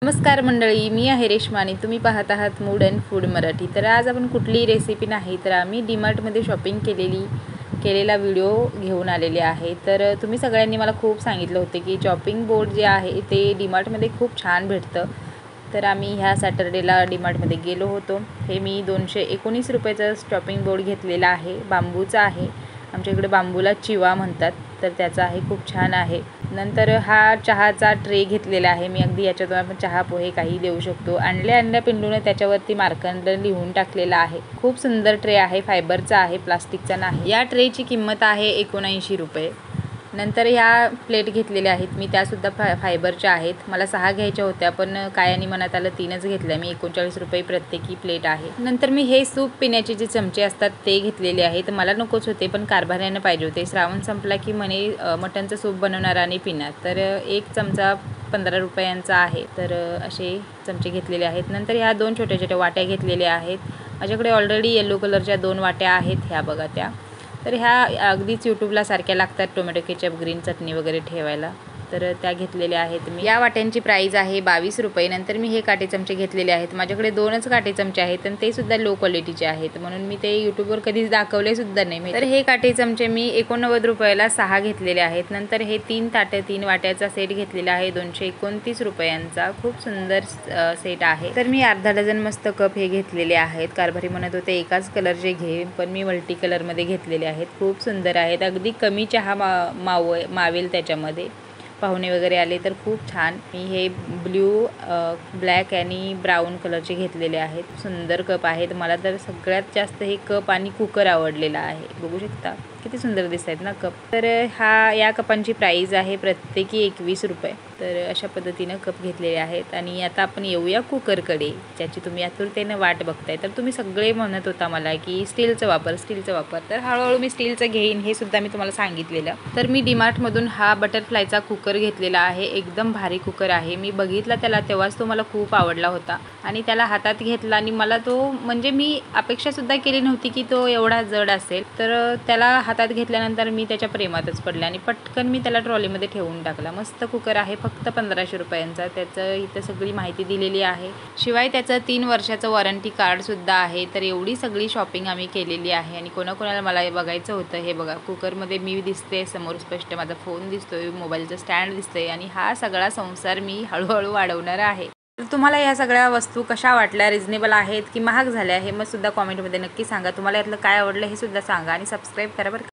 नमस्कार मंडळी, मी आहे रेश्मा आणि तुम्ही पाहत आहात मूड अँड फूड मराठी। तर आज आपण कुठलीही रेसिपी नाही तर आम्ही डीमार्टमध्ये शॉपिंग केलेला व्हिडिओ घेऊन आलेले आहे। तर तुम्ही सगळ्यांनी मला खूप सांगितलं होते की चॉपिंग बोर्ड जे आहे ते डीमार्टमध्ये खूप छान भेटतं। तर आम्ही ह्या सॅटर्डेला डीमार्टमध्ये गेलो होतो। हे मी 219 रुपयाचं चॉपिंग बोर्ड घेतलेला आहे, बांबूचा आहे। आमच्या इकडे बांबूला चिवा म्हणतात, तर त्याचा आहे, खूप छान आहे। नंतर हा चहाचा ट्रे घेतलेला आहे मी, अगदी याच्यातून आपण चहा पोहे काही देऊ शकतो। आणल्या पिंडूने त्याच्यावरती मार्करने लिहून टाकलेला आहे। खूप सुंदर ट्रे आहे, फायबरचा आहे, प्लास्टिकचा नाही। या ट्रेची किंमत आहे 79 रुपये। नंतर ह्या प्लेट घेतलेल्या आहेत मी, त्यासुद्धा फायबरच्या आहेत। मला 6 घ्यायच्या होत्या पण काय आणि मनात आलं 3च घेतल्या मी। 39 रुपये प्रत्येकी प्लेट आहे। नंतर मी हे सूप पिण्याचे जे चमचे असतात ते घेतलेले आहेत। मला नकोच होते पण कारभाऱ्यानं पाहिजे होते। श्रावण संपला की म्हणे मटणचं सूप बनवणार आणि पिणार, तर एक चमचा 15 रुपयांचा आहे। तर असे चमचे घेतलेले आहेत। नंतर ह्या 2 छोट्या छोट्या वाट्या घेतलेल्या आहेत। माझ्याकडे ऑलरेडी येलो कलरच्या 2 वाट्या आहेत, ह्या बघा त्या। तर ह्या अगदीच यूट्यूबला सारख्या लागतात, टोमॅटो केचप, ग्रीन चटणी वगैरे ठेवायला, तर त्या घेतलेल्या आहेत मी। या वाट्यांची प्राईज आहे 22 रुपये। नंतर मी हे काटे चमचे घेतलेले आहेत। माझ्याकडे 2च काटे चमचे आहेत आणि ते सुद्धा लो क्वालिटीचे आहेत, म्हणून मी ते यूट्यूबवर कधीच दाखवले सुद्धा नाही। तर हे काटे चमचे मी 89 रुपयाला 6 घेतलेले आहेत। नंतर हे 3 ताटे 3 वाट्याचा सेट घेतलेला आहे 229 रुपयांचा। खूप सुंदर सेट आहे। तर मी अर्धा डझन मस्त कप हे घेतलेले आहेत। कारभारी म्हणत होते एकाच कलरचे घे, पण मी मल्टी कलरमध्ये घेतलेले आहेत। खूप सुंदर आहेत, अगदी कमी चहा मावेल त्याच्यामध्ये। पाहुणे वगैरे आले तर खूप छान। मी हे ब्ल्यू, ब्लॅक आणि ब्राऊन कलरचे घेतलेले आहेत। सुंदर कप आहेत। मला तर सगळ्यात जास्त हे कप आणि कुकर आवडलेला आहे, बघू शकता किती सुंदर दिसत आहेत ना कप। तर या कपांची प्राईज आहे प्रत्येकी 21 रुपये। तर अशा पद्धतीनं कप घेतलेले आहेत। आणि आता आपण येऊया कुकरकडे, ज्याची तुम्ही आतुरतेनं वाट बघताय। तर तुम्ही सगळे म्हणत होता मला की स्टीलचं वापर, तर हळूहळू मी स्टीलचं घेईन, हे सुद्धा मी तुम्हाला सांगितलेलं। तर मी डीमार्टमधून हा बटरफ्लायचा कुकर घेतलेला आहे। एकदम भारी कुकर आहे। मी बघितला त्याला तेव्हाच तो मला खूप आवडला होता आणि त्याला हातात घेतला आणि मला तो, म्हणजे मी अपेक्षासुद्धा केली नव्हती की तो एवढा जड असेल। तर त्याला हातात घेतल्यानंतर मी त्याच्या प्रेमातच पडले आणि पटकन मी त्याला ट्रॉलीमध्ये ठेवून टाकला। मस्त कुकर आहे, फक्त 1500 रुपयांचा। त्याचं इथं सगळी माहिती दिलेली आहे, शिवाय त्याचं 3 वर्षाचं वॉरंटी कार्डसुद्धा आहे। तर एवढी सगळी शॉपिंग आम्ही केलेली आहे। आणि कोणाकोणाला मला बघायचं होतं, हे बघा कुकरमध्ये मी दिसते समोर स्पष्ट, माझा फोन दिसतोय, मोबाईलचं स्टँड दिसतंय आणि हा सगळा संसार मी हळूहळू वाढवणार आहे। तर तुम्हाला या सगळ्या वस्तू कशा वाटल्या, रिजनेबल आहेत की महाग झाल्या, हे मग सुद्धा कॉमेंटमध्ये नक्की सांगा। तुम्हाला यातलं काय आवडलं हे सुद्धा सांगा आणि सबस्क्राईब करा बरं।